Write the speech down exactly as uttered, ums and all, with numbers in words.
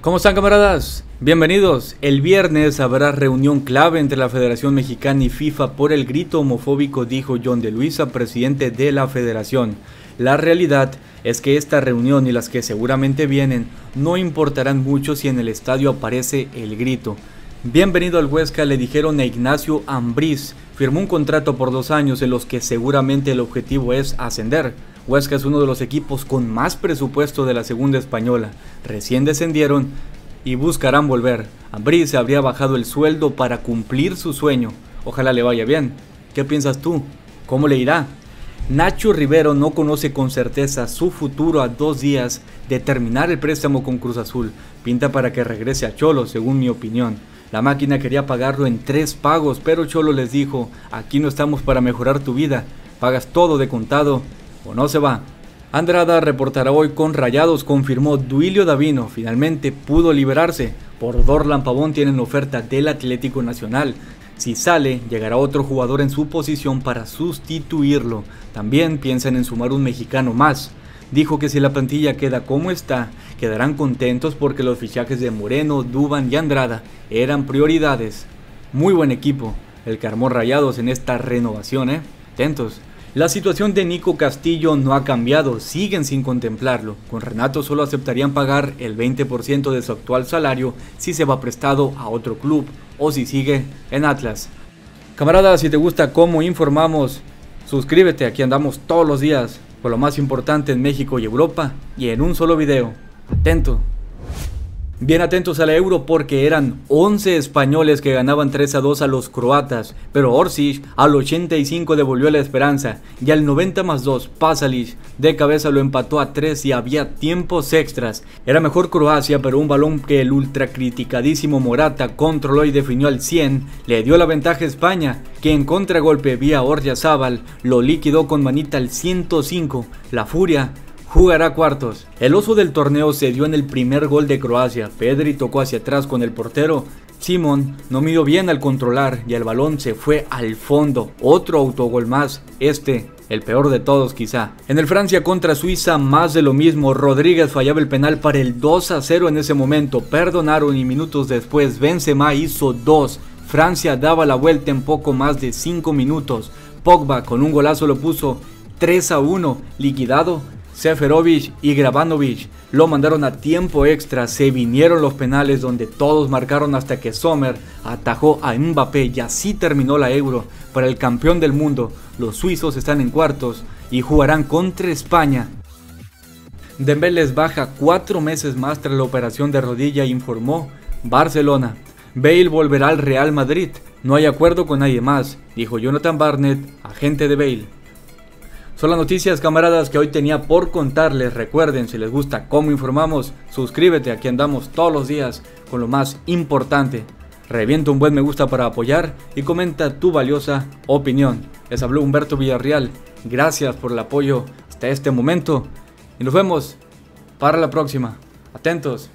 ¿Cómo están, camaradas? Bienvenidos. El viernes habrá reunión clave entre la Federación Mexicana y FIFA por el grito homofóbico, dijo John de Luisa, presidente de la federación. La realidad es que esta reunión y las que seguramente vienen no importarán mucho si en el estadio aparece el grito. Bienvenido al Huesca, le dijeron a Ignacio Ambriz. Firmó un contrato por dos años en los que seguramente el objetivo es ascender. Huesca es uno de los equipos con más presupuesto de la segunda española. Recién descendieron y buscarán volver. Ambriz se habría bajado el sueldo para cumplir su sueño. Ojalá le vaya bien. ¿Qué piensas tú? ¿Cómo le irá? Nacho Rivero no conoce con certeza su futuro a dos días de terminar el préstamo con Cruz Azul. Pinta para que regrese a Cholos, según mi opinión. La máquina quería pagarlo en tres pagos, pero Cholo les dijo: aquí no estamos para mejorar tu vida, pagas todo de contado o no se va. Andrada reportará hoy con Rayados, confirmó Duilio Davino, finalmente pudo liberarse. Por Dorlan Pavón tienen oferta del Atlético Nacional. Si sale, llegará otro jugador en su posición para sustituirlo. También piensan en sumar un mexicano más. Dijo que si la plantilla queda como está, quedarán contentos porque los fichajes de Moreno, Duván y Andrada eran prioridades. Muy buen equipo el que armó Rayados en esta renovación, ¿eh? Atentos. La situación de Nico Castillo no ha cambiado, siguen sin contemplarlo. Con Renato solo aceptarían pagar el veinte por ciento de su actual salario si se va prestado a otro club o si sigue en Atlas. Camaradas, si te gusta cómo informamos, suscríbete, aquí andamos todos los días con lo más importante en México y Europa y en un solo video. Atento. Bien atentos a la Euro porque eran once españoles que ganaban tres a dos a los croatas, pero Orsic al ochenta y cinco devolvió la esperanza y al noventa más dos Pasalic de cabeza lo empató a tres y había tiempos extras. Era mejor Croacia, pero un balón que el ultra criticadísimo Morata controló y definió al cien le dio la ventaja a España, que en contragolpe vía Oryazábal lo liquidó con manita al ciento cinco. La Furia jugará cuartos. El oso del torneo se dio en el primer gol de Croacia. Pedri tocó hacia atrás con el portero. Simón no midió bien al controlar y el balón se fue al fondo. Otro autogol más, este el peor de todos quizá. En el Francia contra Suiza más de lo mismo. Rodríguez fallaba el penal para el dos a cero en ese momento. Perdonaron y minutos después Benzema hizo dos. Francia daba la vuelta en poco más de cinco minutos. Pogba con un golazo lo puso tres a uno. Liquidado. Seferovic y Gravanovic lo mandaron a tiempo extra, se vinieron los penales donde todos marcaron hasta que Sommer atajó a Mbappé y así terminó la Euro. Para el campeón del mundo, los suizos están en cuartos y jugarán contra España. Dembélé les baja cuatro meses más tras la operación de rodilla, informó Barcelona. Bale volverá al Real Madrid, no hay acuerdo con nadie más, dijo Jonathan Barnett, agente de Bale. Son las noticias, camaradas, que hoy tenía por contarles. Recuerden, si les gusta cómo informamos, suscríbete, aquí andamos todos los días con lo más importante. Revienta un buen me gusta para apoyar y comenta tu valiosa opinión. Les habló Humberto Villarreal, gracias por el apoyo hasta este momento y nos vemos para la próxima. Atentos.